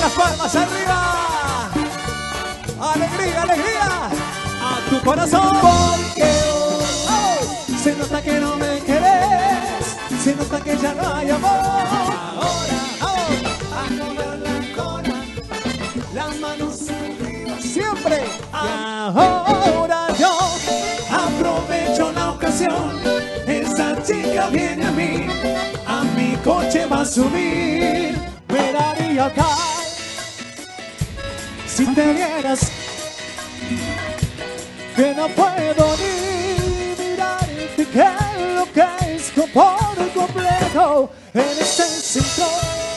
las palmas arriba. Alegría, alegría a tu corazón. Porque se nota que no me querés, se nota que ya no hay amor. Ahora, la cola, las manos arriba, siempre. Ahora yo aprovecho la ocasión. Esa chica viene a mi coche va a subir. Me daría caer si te vieras, que no puedo ni mirarte, que enloquezco por completo en este centro.